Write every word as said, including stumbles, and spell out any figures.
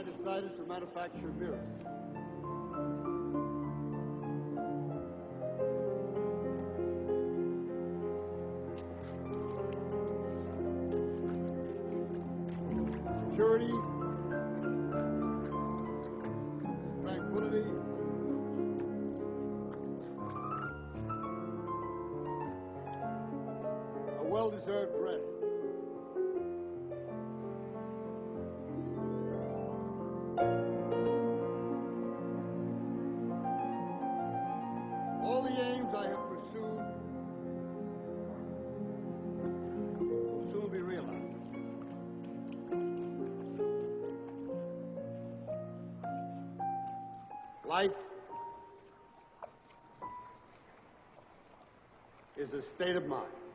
decided to manufacture mirrors. Security, tranquility, a well-deserved rest. All the aims I have pursued will soon be realized. Life is a state of mind.